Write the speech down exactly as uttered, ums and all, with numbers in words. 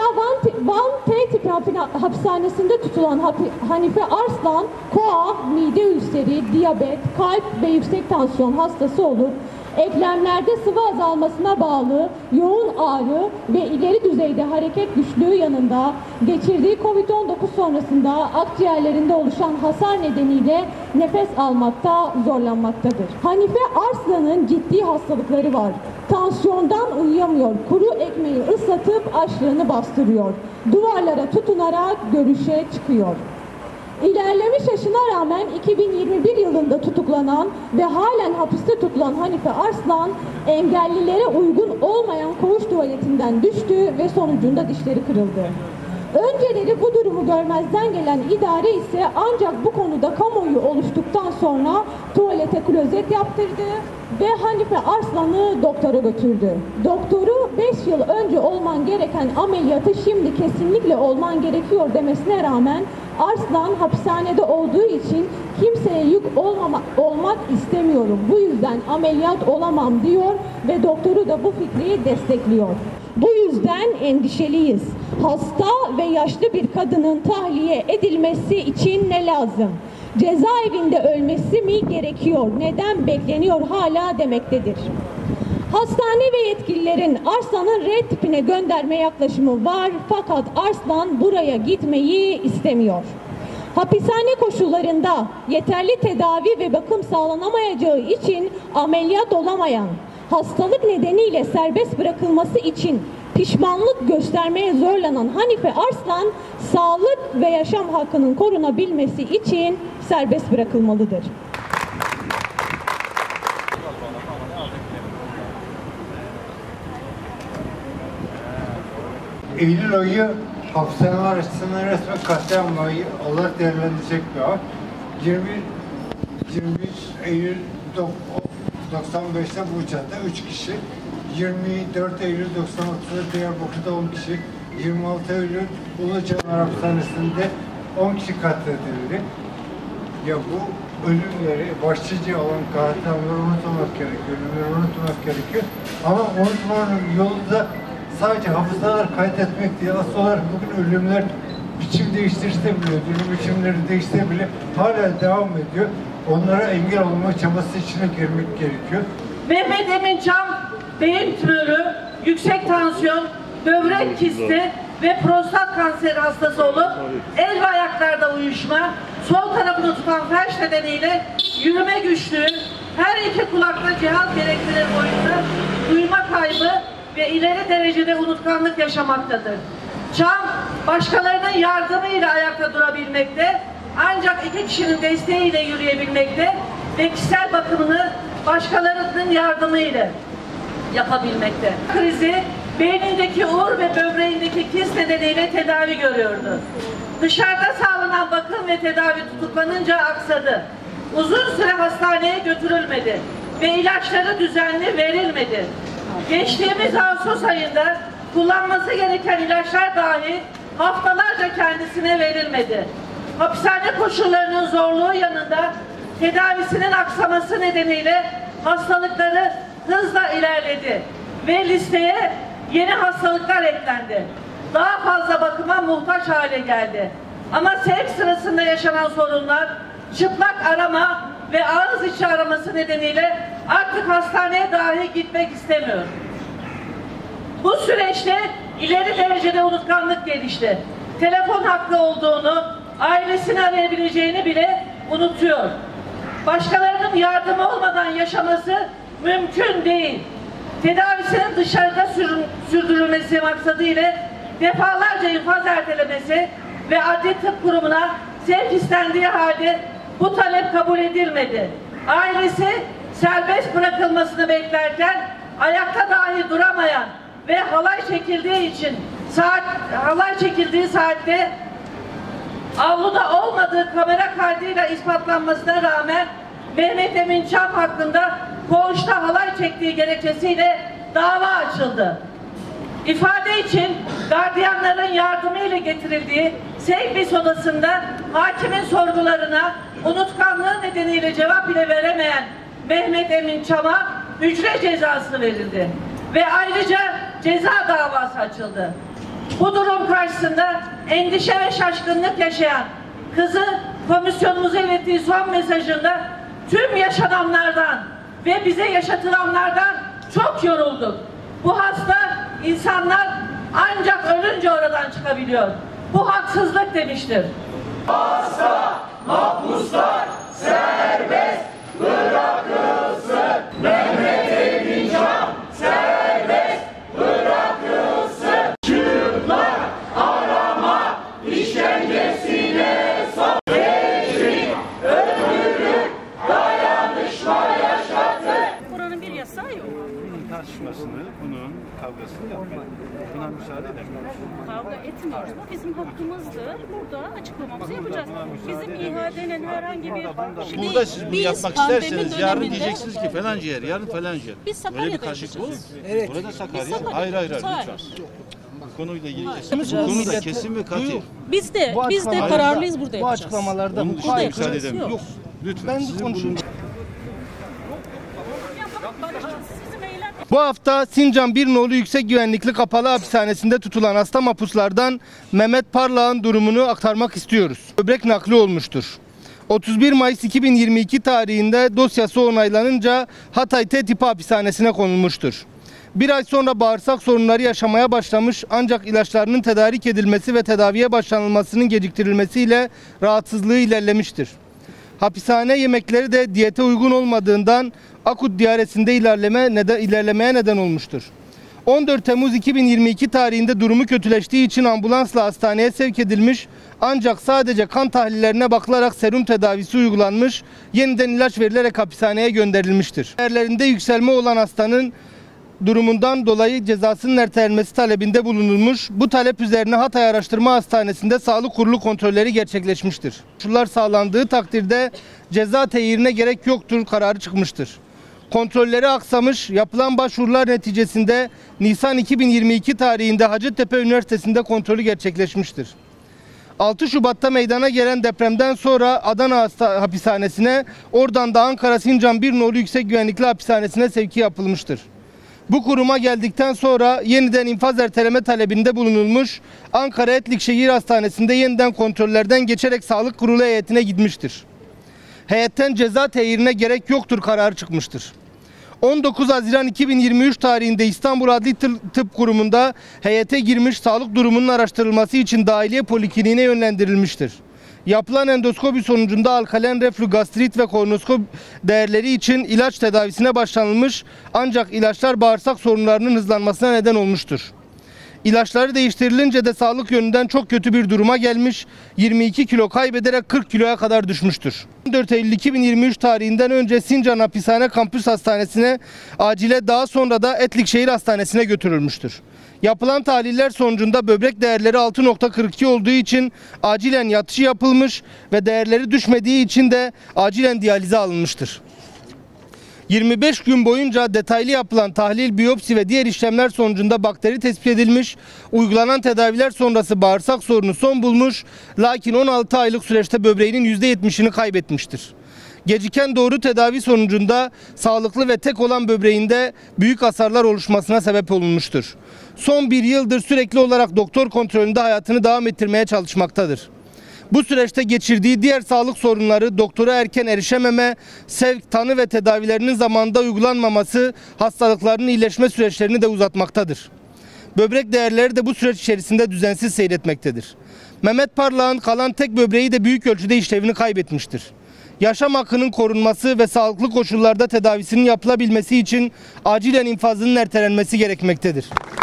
Van, Van T tipi hapishanesinde tutulan Hanife Arslan, koa, mide ülseri, diyabet, kalp ve yüksek tansiyon hastası olup eklemlerde sıvı azalmasına bağlı yoğun ağrı ve ileri düzeyde hareket güçlüğü yanında geçirdiği kovid on dokuz sonrasında akciğerlerinde oluşan hasar nedeniyle nefes almakta zorlanmaktadır. Hanife Arslan'ın ciddi hastalıkları var. Tansiyondan uyuyamıyor, kuru ekmeği ıslatıp açlığını bastırıyor. Duvarlara tutunarak görüşe çıkıyor. İlerlemiş yaşına rağmen iki bin yirmi bir yılında tutuklanan ve halen hapiste tutulan Hanife Arslan, engellilere uygun olmayan koğuş tuvaletinden düştü ve sonucunda dişleri kırıldı. Önceleri bu durumu görmezden gelen idare ise ancak bu konuda kamuoyu oluştuktan sonra tuvalete klozet yaptırdı ve Hanife Arslan'ı doktora götürdü. Doktoru beş yıl önce olman gereken ameliyatı şimdi kesinlikle olman gerekiyor demesine rağmen Arslan hapishanede olduğu için kimseye yük olmama, olmak istemiyorum. Bu yüzden ameliyat olamam diyor ve doktoru da bu fikri destekliyor. Bu yüzden endişeliyiz. Hasta ve yaşlı bir kadının tahliye edilmesi için ne lazım? Cezaevinde ölmesi mi gerekiyor? Neden bekleniyor hala demektedir. Hastane ve yetkililerin Arslan'ın R tipine gönderme yaklaşımı var fakat Arslan buraya gitmeyi istemiyor. Hapishane koşullarında yeterli tedavi ve bakım sağlanamayacağı için ameliyat olamayan, hastalık nedeniyle serbest bırakılması için pişmanlık göstermeye zorlanan Hanife Arslan, sağlık ve yaşam hakkının korunabilmesi için serbest bırakılmalıdır. Eylül ayı hapishaneler açısından resmen katliam ayı olarak değerlendirecek bir ay. yirmi yirmi üç Eylül doksan beşte Buca'da üç kişi, yirmi dört Eylül doksan altıda Diyarbakır'da on kişi, yirmi altı Eylül Ulucanar Hapishanesi'nde on kişi katledildi. Ya bu ölümleri başlıca olan katliamları unutmamak gerekiyor, ölümleri unutmamak gerekiyor. Ama unutmanın yolu da sadece hafızalar kaydetmek değil, asıl olarak bugün ölümler biçim değiştirse bile, ölüm biçimleri değişse bile hala devam ediyor. Onlara engel olma çabası içine girmek gerekiyor. Mehmet Emin Çam, beyin tümörü, yüksek tansiyon, böbrek kisti ve prostat kanseri hastası olup el ve ayaklarda uyuşma, sol tarafını tutan felç nedeniyle yürüme güçlüğü, her iki kulakta cihaz gerektirir boyutta duyma kaybı ve ileri derecede unutkanlık yaşamaktadır. Çam, başkalarının yardımıyla ayakta durabilmekte, ancak iki kişinin desteğiyle yürüyebilmekte ve kişisel bakımını başkalarının yardımıyla yapabilmekte. Krizi, beynindeki uğur ve böbreğindeki kist nedeniyle tedavi görüyordu. Dışarıda sağlanan bakım ve tedavi tutuklanınca aksadı. Uzun süre hastaneye götürülmedi ve ilaçları düzenli verilmedi. Geçtiğimiz Ağustos ayında kullanması gereken ilaçlar dahi haftalarca kendisine verilmedi. Hapishane koşullarının zorluğu yanında tedavisinin aksaması nedeniyle hastalıkları hızla ilerledi ve listeye yeni hastalıklar eklendi. Daha fazla bakıma muhtaç hale geldi. Ama sevk sırasında yaşanan sorunlar, çıplak arama ve ağız içi araması nedeniyle artık hastaneye dahi gitmek istemiyor. Bu süreçte ileri derecede unutkanlık gelişti. Telefon hakkı olduğunu, ailesini arayabileceğini bile unutuyor. Başkalarının yardımı olmadan yaşaması mümkün değil. Tedavisinin dışarıda sürdürülmesi maksadıyla defalarca infaz ertelemesi ve adli tıp kurumuna sevk istendiği halde bu talep kabul edilmedi. Ailesi serbest bırakılmasını beklerken ayakta dahi duramayan ve halay çekildiği için saat halay çekildiği saatte avluda olmadığı kamera kaydıyla ispatlanmasına rağmen Mehmet Emin Çam hakkında koğuşta halay çektiği gerekçesiyle dava açıldı. İfade için gardiyanların yardımıyla getirildiği sevk odasında hakimin sorgularına unutkanlığı nedeniyle cevap bile veremeyen Mehmet Emin Çam'a hücre cezası verildi ve ayrıca ceza davası açıldı. Bu durum karşısında endişe ve şaşkınlık yaşayan kızı komisyonumuza ilettiği son mesajında tüm yaşananlardan ve bize yaşatılanlardan çok yorulduk. Bu hasta insanlar ancak ölünce oradan çıkabiliyor. Bu haksızlık demiştir. Hasta mahpuslar serbest bırakılsın. Mehmet Emin Can serbest bırakılsın. Çıplak arama işkencesine son. Rejim öldürür, dayanışma yaşatır. Buranın bir yasağı yok. Bunun tartışmasını, bunun kavgasını yapmayalım. Buna müsaade edemiyoruz. Kavga etmiyoruz. Bu bizim hakkımızdır. Burada açıklamamızı yapacağız. Bizim ihadenin herhangi bir şey Burada siz bunu Biz yapmak pandemi isterseniz yarın döneminde- diyeceksiniz ki falanca yer, yarın falanca yer. Biz Böyle bir Sakarya'da karşılık olur. yaşayacağız. Evet. Burada Sakarya. Biz Sakarya'da Hayır hayır hayır yaşayacağız. lütfen. Bu konuyla ilgili kesin. Bu konuda kesin ve katı. Biz de Bu biz de açıklamalarda- kararlıyız burada Bu yapacağız. açıklamalarda Onun bu dışında hayır. müsaade yok. edemiyorum. Yok. Lütfen. Ben Sizin konuşayım. Bizim eylem Bu hafta Sincan Bir Nolu Yüksek Güvenlikli Kapalı Hapishanesi'nde tutulan hasta mahpuslardan Mehmet Parlak'ın durumunu aktarmak istiyoruz. Böbrek nakli olmuştur. otuz bir Mayıs iki bin yirmi iki tarihinde dosyası onaylanınca Hatay T tipi hapishanesine konulmuştur. Bir ay sonra bağırsak sorunları yaşamaya başlamış ancak ilaçlarının tedarik edilmesi ve tedaviye başlanılmasının geciktirilmesiyle rahatsızlığı ilerlemiştir. Hapishane yemekleri de diyete uygun olmadığından akut diyaresinde ilerleme neden, ilerlemeye neden olmuştur. on dört Temmuz iki bin yirmi iki tarihinde durumu kötüleştiği için ambulansla hastaneye sevk edilmiş ancak sadece kan tahlillerine bakılarak serum tedavisi uygulanmış, yeniden ilaç verilerek hapishaneye gönderilmiştir. Değerlerinde yükselme olan hastanın durumundan dolayı cezasının ertelenmesi talebinde bulunulmuş. Bu talep üzerine Hatay Araştırma Hastanesi'nde sağlık kurulu kontrolleri gerçekleşmiştir. Koşullar sağlandığı takdirde ceza teyirine gerek yoktur kararı çıkmıştır. Kontrolleri aksamış, yapılan başvurular neticesinde Nisan iki bin yirmi iki tarihinde Hacettepe Üniversitesi'nde kontrolü gerçekleşmiştir. altı Şubat'ta meydana gelen depremden sonra Adana Hasta Hapishanesi'ne, oradan da Ankara Sincan Bir Nolu Yüksek Güvenlikli Hapishanesi'ne sevki yapılmıştır. Bu kuruma geldikten sonra yeniden infaz erteleme talebinde bulunulmuş, Ankara Etlik Şehir Hastanesi'nde yeniden kontrollerden geçerek sağlık kurulu heyetine gitmiştir. Heyetten ceza teyirine gerek yoktur kararı çıkmıştır. on dokuz Haziran iki bin yirmi üç tarihinde İstanbul Adli Tıp Kurumu'nda heyete girmiş, sağlık durumunun araştırılması için dahiliye polikliniğine yönlendirilmiştir. Yapılan endoskopi sonucunda alkalen reflü, gastrit ve kolonoskop değerleri için ilaç tedavisine başlanılmış ancak ilaçlar bağırsak sorunlarının hızlanmasına neden olmuştur. İlaçları değiştirilince de sağlık yönünden çok kötü bir duruma gelmiş, yirmi iki kilo kaybederek kırk kiloya kadar düşmüştür. on dört Eylül iki bin yirmi üç tarihinden önce Sincan Hapishane Kampüs Hastanesi'ne acile, daha sonra da Etlik Şehir Hastanesi'ne götürülmüştür. Yapılan tahliller sonucunda böbrek değerleri altı nokta kırk iki olduğu için acilen yatışı yapılmış ve değerleri düşmediği için de acilen diyalize alınmıştır. yirmi beş gün boyunca detaylı yapılan tahlil, biyopsi ve diğer işlemler sonucunda bakteri tespit edilmiş, uygulanan tedaviler sonrası bağırsak sorunu son bulmuş, lakin on altı aylık süreçte böbreğinin yüzde yetmişini kaybetmiştir. Geciken doğru tedavi sonucunda sağlıklı ve tek olan böbreğinde büyük hasarlar oluşmasına sebep olunmuştur. Son bir yıldır sürekli olarak doktor kontrolünde hayatını devam ettirmeye çalışmaktadır. Bu süreçte geçirdiği diğer sağlık sorunları, doktora erken erişememe, sevk, tanı ve tedavilerinin zamanında uygulanmaması hastalıklarının iyileşme süreçlerini de uzatmaktadır. Böbrek değerleri de bu süreç içerisinde düzensiz seyretmektedir. Mehmet Parlak'ın kalan tek böbreği de büyük ölçüde işlevini kaybetmiştir. Yaşam hakkının korunması ve sağlıklı koşullarda tedavisinin yapılabilmesi için acilen infazının ertelenmesi gerekmektedir.